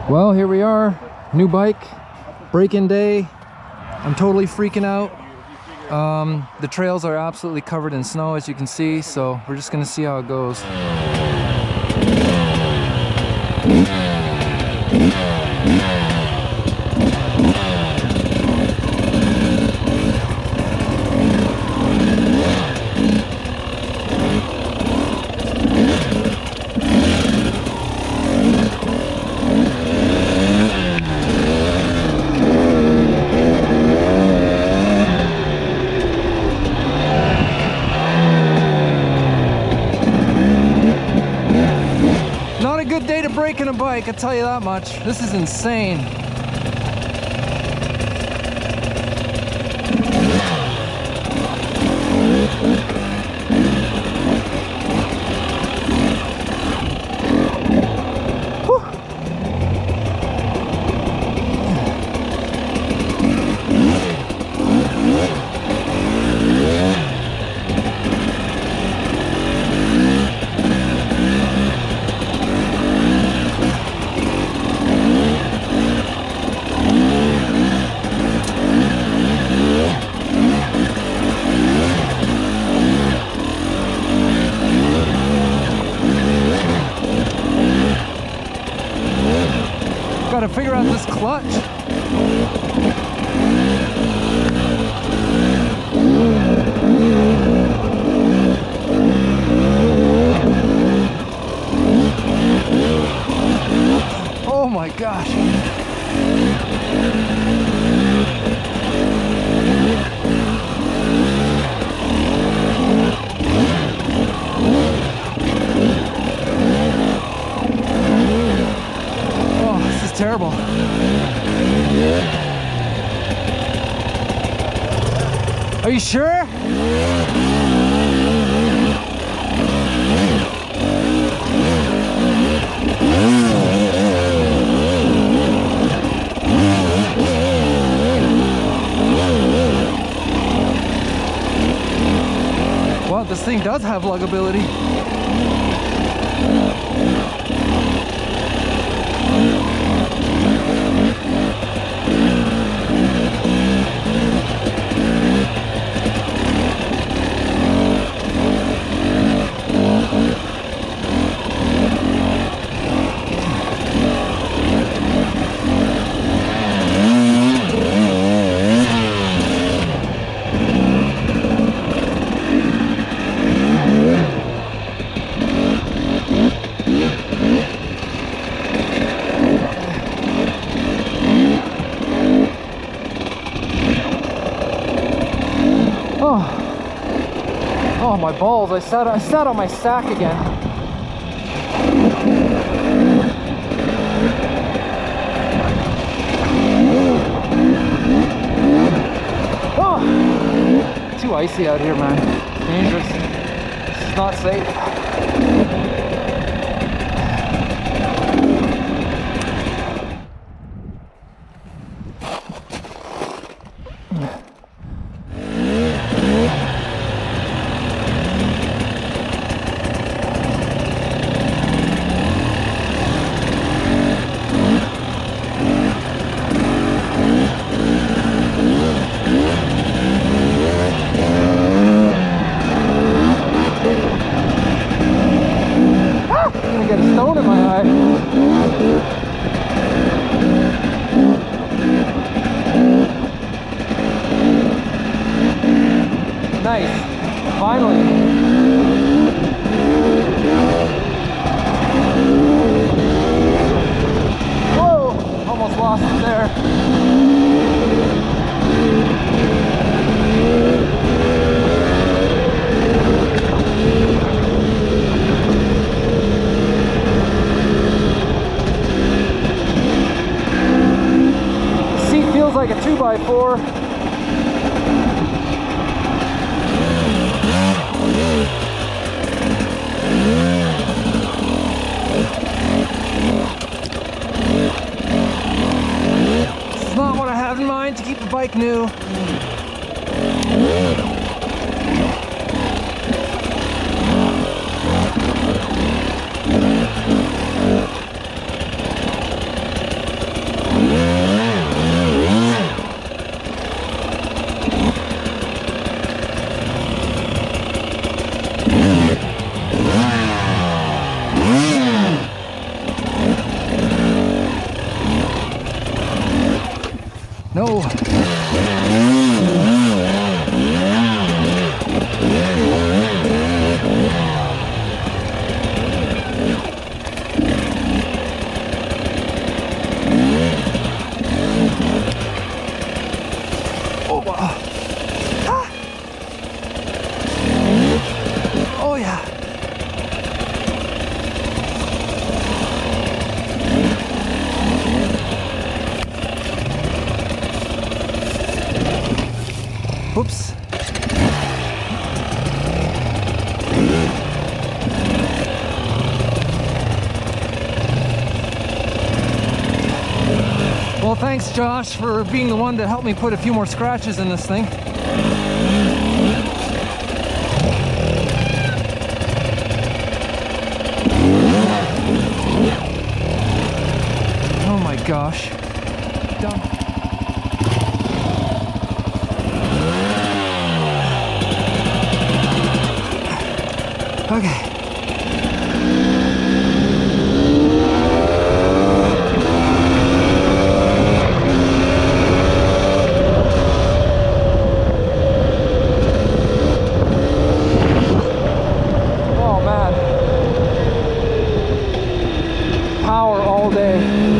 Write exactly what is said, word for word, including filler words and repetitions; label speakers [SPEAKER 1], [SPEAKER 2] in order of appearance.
[SPEAKER 1] Well, here we are, new bike, break-in day. I'm totally freaking out. Um, the trails are absolutely covered in snow, as you can see, so we're just gonna see how it goes. Not a good day to break in a bike, I tell you that much. This is insane. Whew. Gotta figure out this clutch. Oh my gosh. Terrible. Are you sure? Wow, this thing does have luggability. Oh, my balls, I sat, I sat on my sack again. Oh, too icy out here, man. It's dangerous. This is not safe. Get a stone in my eye. Nice. Finally. Whoa! Almost lost it there. Like a two by four. This is not what I have in mind to keep the bike new. Well, thanks Josh for being the one to help me put a few more scratches in this thing. Oh my gosh. Done. Okay. Oh man. Power all day.